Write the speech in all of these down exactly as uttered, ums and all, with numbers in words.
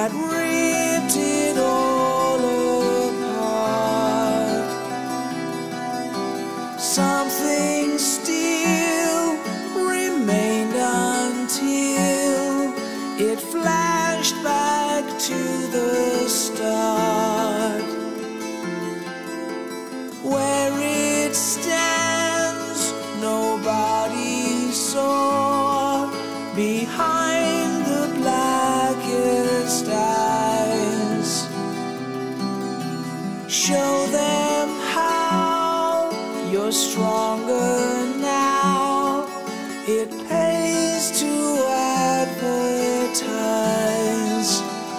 that ripped it all apart. Something still remained until it flashed back to the start. Where it stands, nobody saw behind the blackest eyes. Show them how you're stronger now. It pays to advertise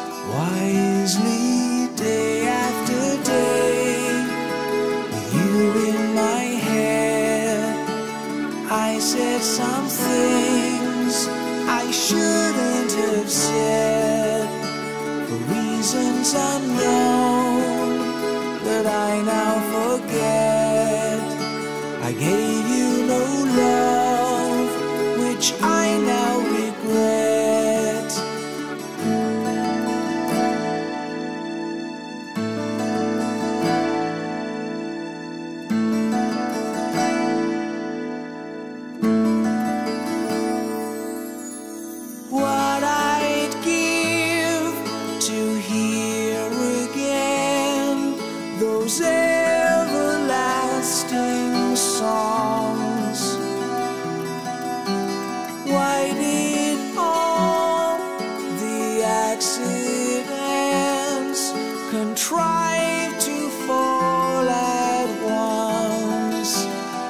wisely day after day. With you in my head, I said some things I shouldn't have said, for reasons unknown that I now forget. I gave you no love, which I now regret. What I'd give to hear again those everlasting songs. Why did all the accidents contrive to fall at once?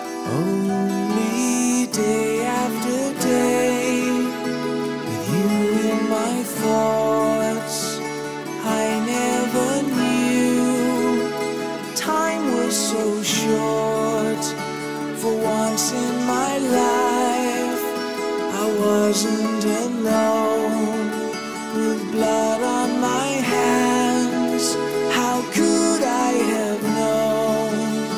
Only day after day, with you in my thoughts, I never knew time was so short. For once in my life, I wasn't alone. With blood on my hands, how could I have known?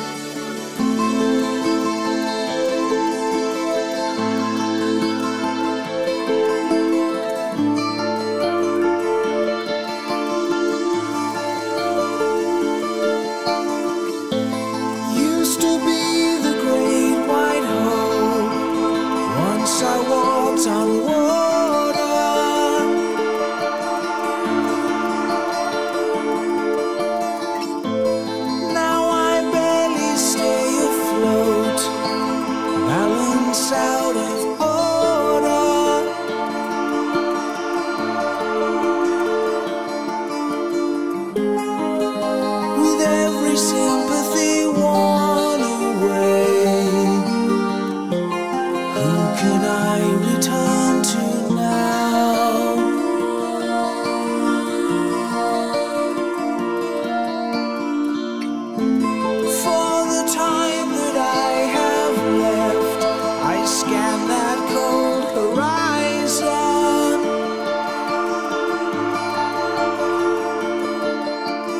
Used to be the great white hope. Once I walked on water. Now I barely stay afloat, balance out of order. With every sympathy worn away, who can I return to now? For the time that I have left, I scan that cold horizon.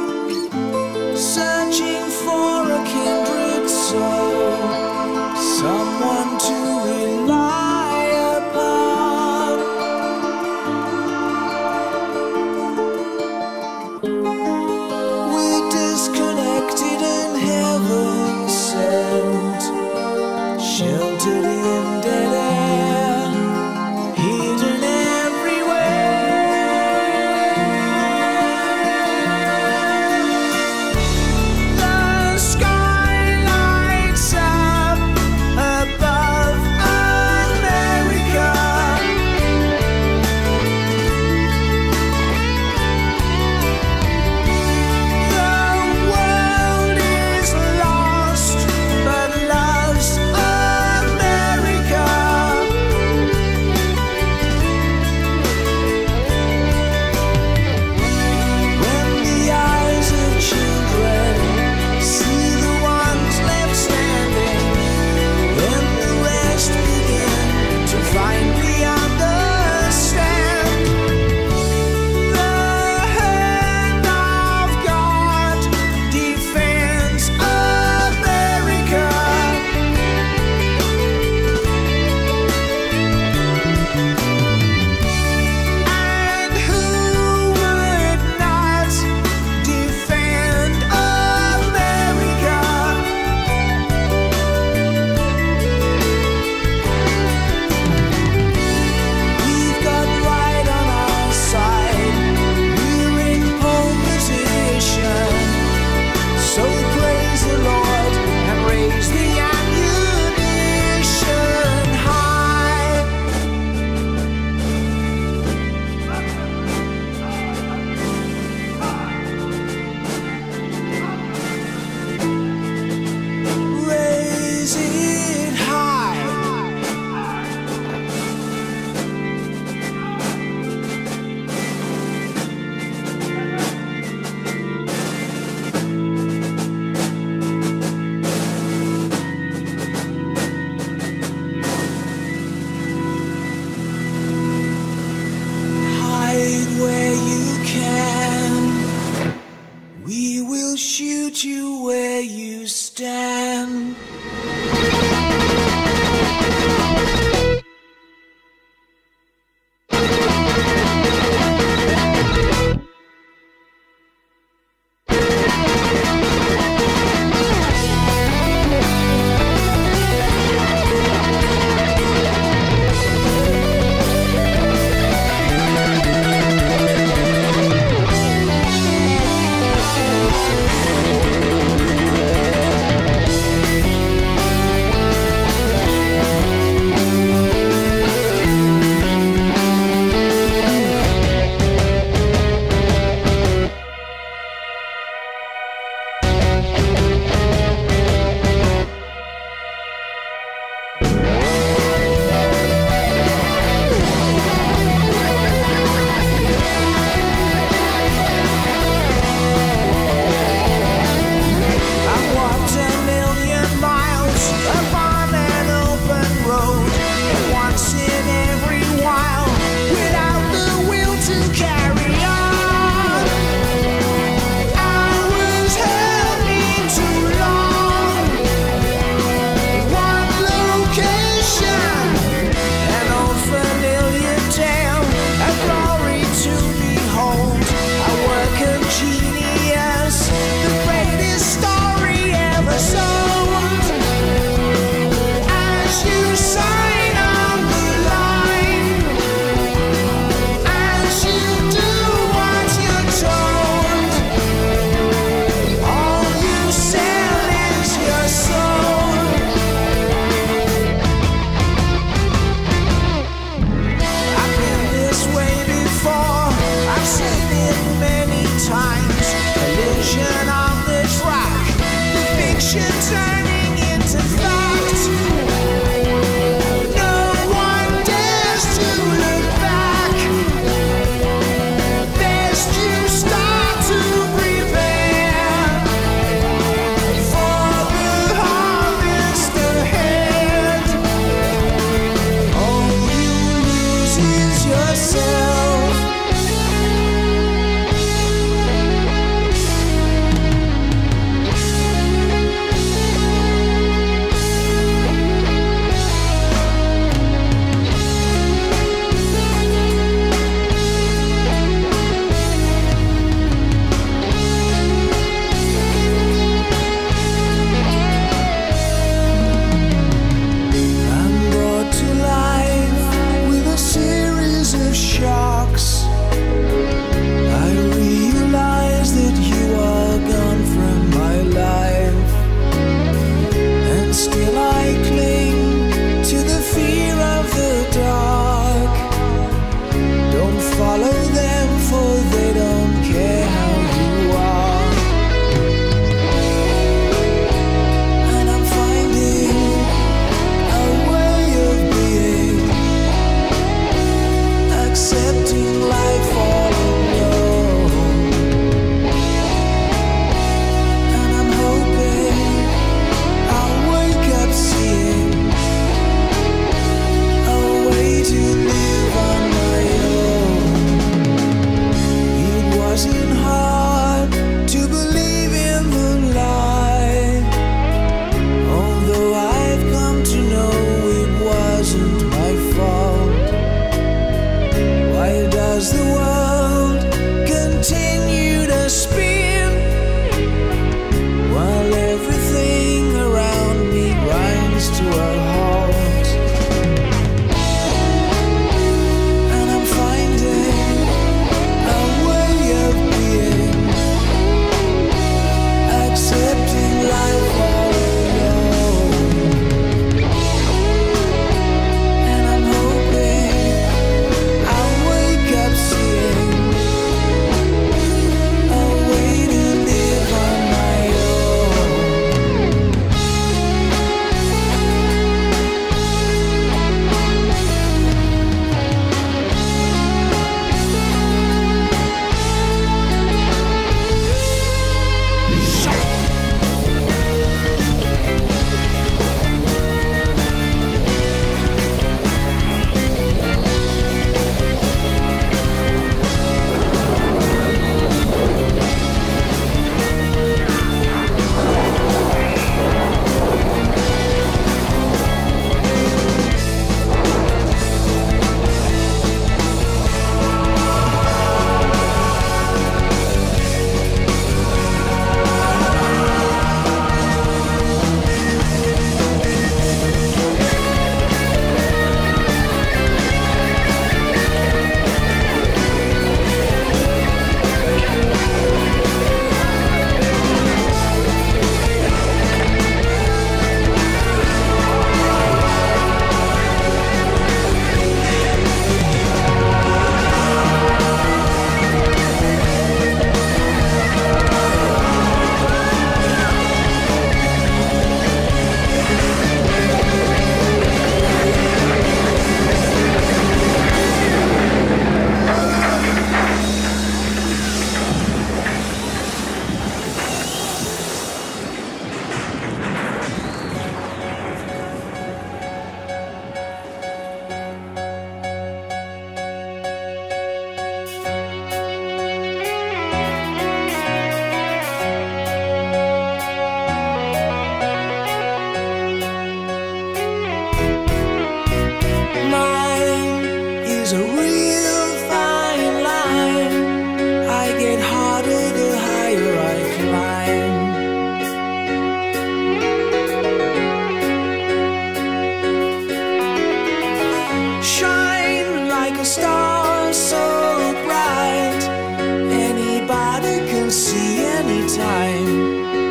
time.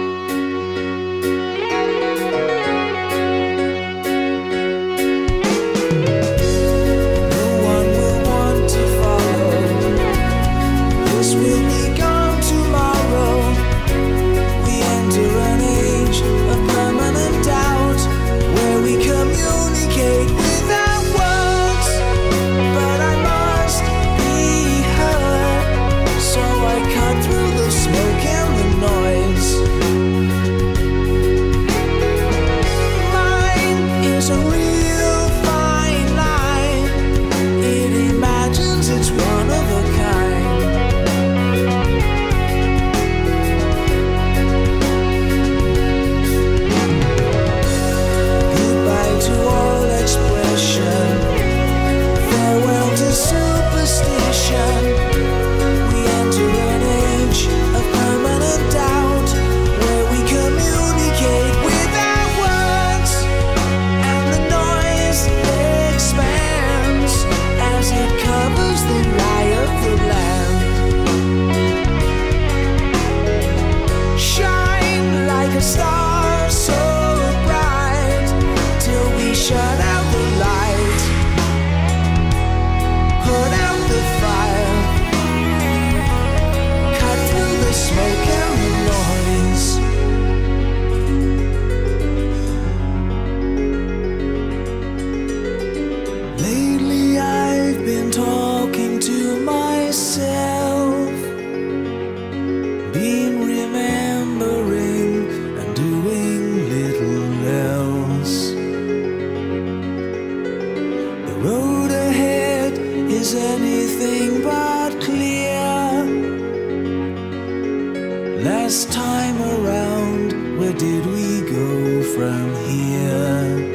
Last time around, where did we go from here?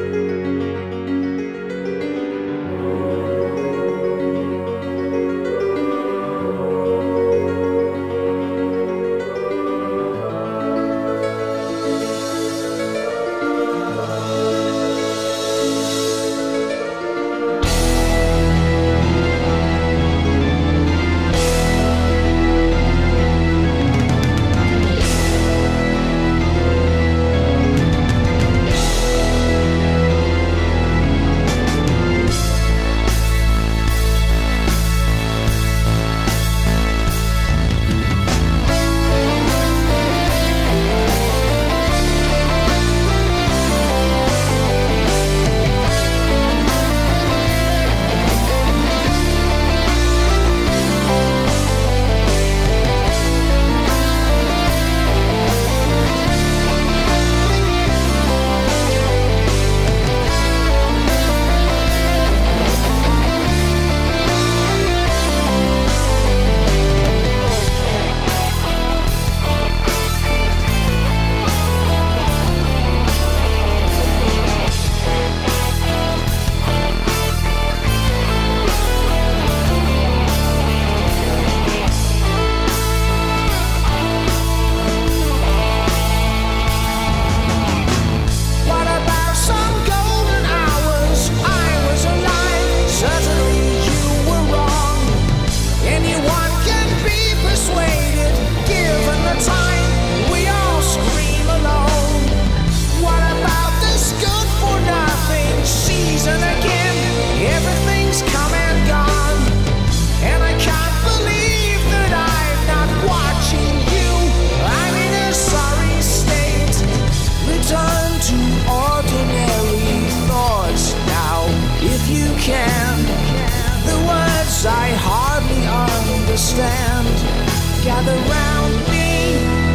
I hardly understand. Gather round me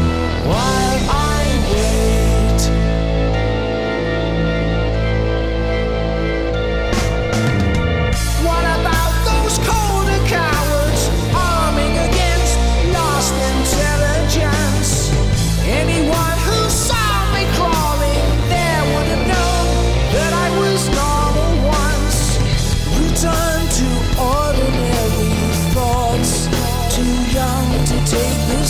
while I wait. What about those colder cowards arming against lost intelligence? Anyone who saw me crawling there would have known that I was normal once. Return to ordinary thoughts, too young to take the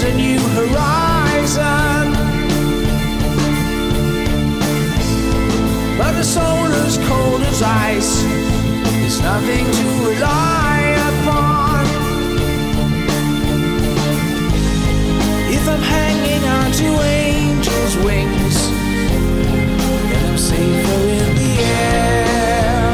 a new horizon, but a soul as cold as ice is nothing to rely upon. If I'm hanging on to angels' wings, then I'm safer in the air.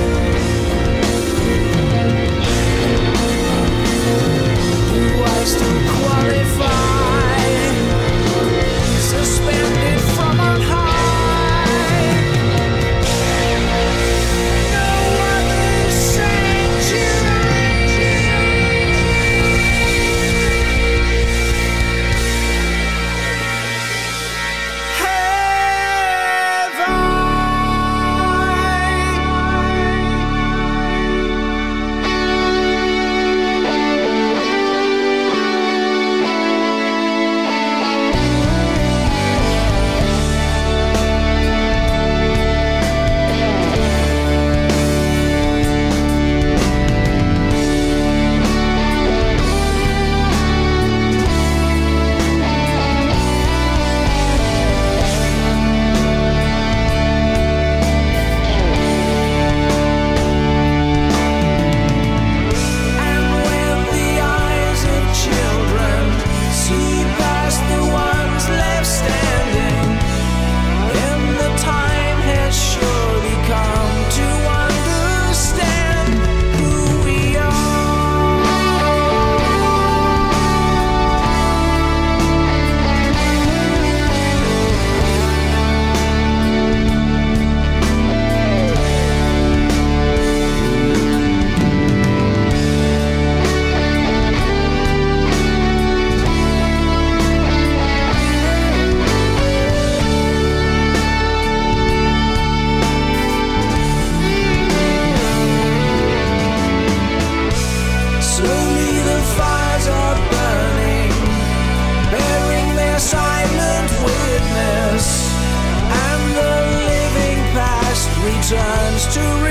Do I still qualify? Suspended from on high. Returns to